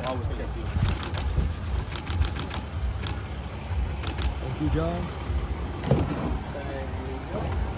always kiss you. Thank you, John. There you go.